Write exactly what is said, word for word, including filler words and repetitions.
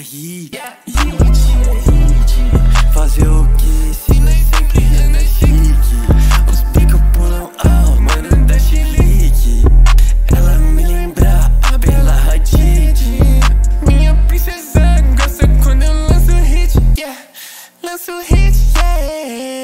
hit, fazer o que se nós sempre é na chique. Os pica pulam alto, mano, dá chilique. Ela me lembra a bela Hadid. Minha princesa gosta quando eu lanço hit, yeah. Lanço hit, yeah.